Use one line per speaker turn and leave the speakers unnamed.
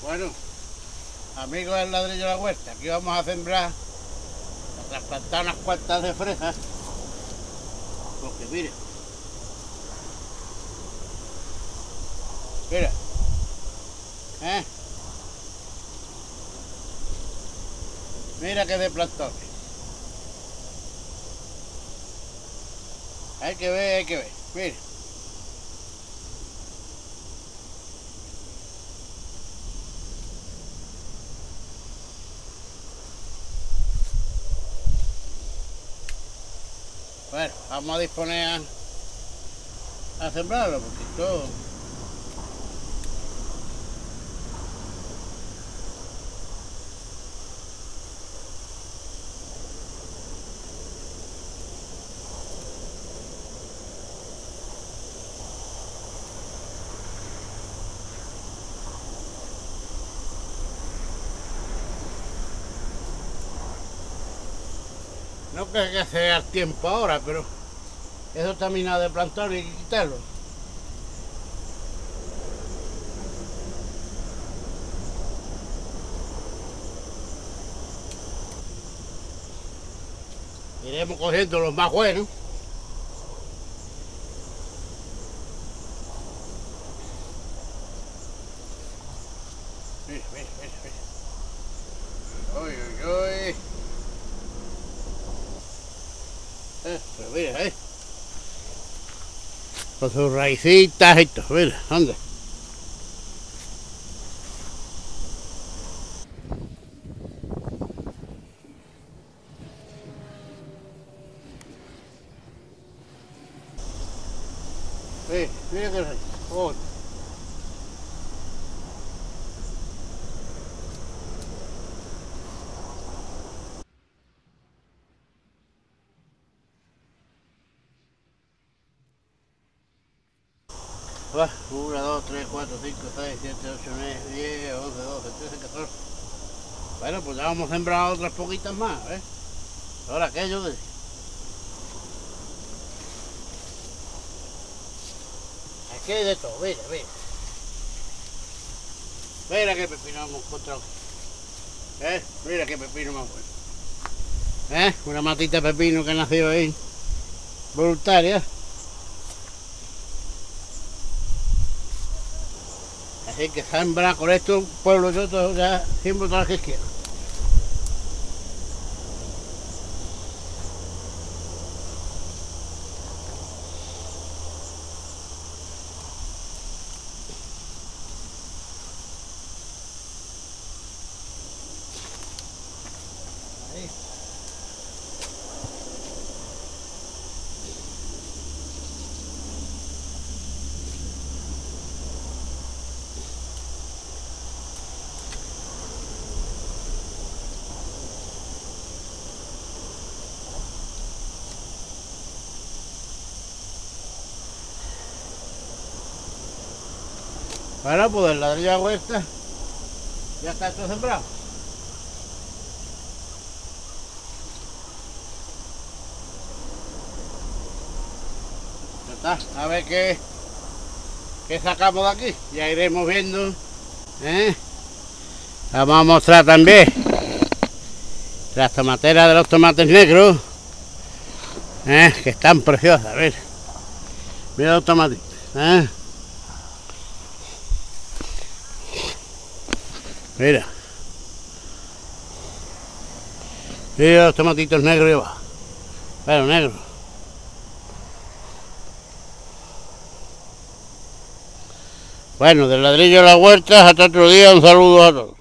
Bueno, amigos del ladrillo de la huerta, aquí vamos a sembrar, a trasplantar unas cuantas de fresas, porque mire, mira, mira que de plantones. Hay que ver, mira. Bueno, vamos a disponer a sembrarlo, porque todo... No que sea el tiempo ahora, pero eso está minado de plantar y hay que quitarlo. Iremos cogiendo los más buenos. Mira. Uy. Pero mira, con sus raicitas y todo, mira, anda. Mira que raíz. Oh. Va, 1, 2, 3, 4, 5, 6, 7, 8, 9, 10, 11, 12, 13, 14. Bueno, pues ya vamos a sembrar otras poquitas más, ¿eh? Ahora aquello de... Aquí hay de todo, mira. Mira qué pepino hemos encontrado. Mira qué pepino más bueno. Una matita de pepino que nació ahí. Voluntaria. Así que sembra con esto, pueblo yo todo ya siembro todas las que quiero. Ahí. Bueno, pues el ladrillo de la huerta ya está todo sembrado. Ya está, a ver qué sacamos de aquí. Ya iremos viendo. Vamos a mostrar también las tomateras de los tomates negros, que están preciosas. Mira los tomatitos. Mira los tomatitos negros y abajo. Pero negros. Bueno, del ladrillo de la huerta, hasta otro día, un saludo a todos.